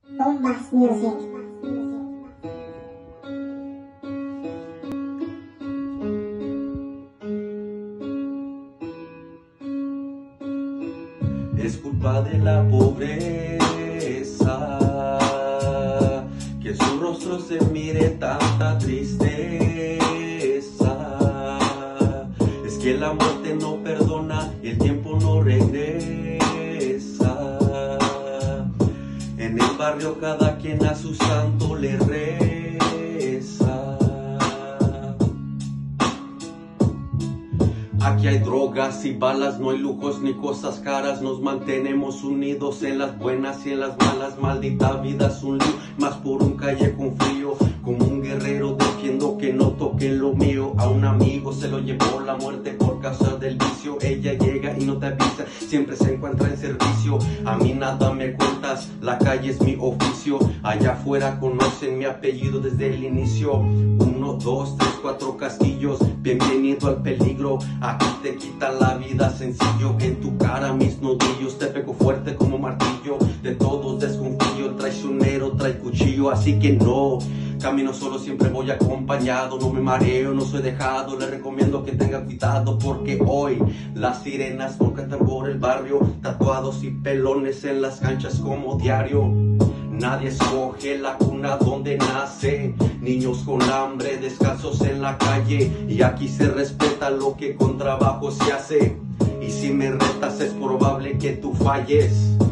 Bombas Music. Es culpa de la pobreza que su rostro se mire tanta tristeza. Es que la muerte no perdona y el tiempo no regresa. En el barrio cada quien a su santo le reza. Aquí hay drogas y balas, no hay lujos ni cosas caras. Nos mantenemos unidos en las buenas y en las malas. Maldita vida es un lío, más por un callejón frío. Como un guerrero defiendo que no toquen lo mío. A un amigo se lo llevó la muerte por causa del vicio. Ella llega y no te avisa, siempre se encuentra en servicio. A mí nada me cuentas, la calle es mi oficio. Allá afuera conocen mi apellido desde el inicio. 1, 2, 3, 4 castillos, bienvenido al peligro. Aquí te quitan la vida sencillo, en tu cara mis nudillos. Te pego fuerte como martillo, de todos desconfío. El traicionero trae cuchillo, así que no camino solo, siempre voy acompañado. No me mareo, no soy dejado, le recomiendo que tenga cuidado. Porque hoy las sirenas no cantan por el barrio. Tatuados y pelones en las canchas como diario. Nadie escoge la cuna donde nace. Niños con hambre, descalzos en la calle. Y aquí se respeta lo que con trabajo se hace. Y si me retas es probable que tú falles.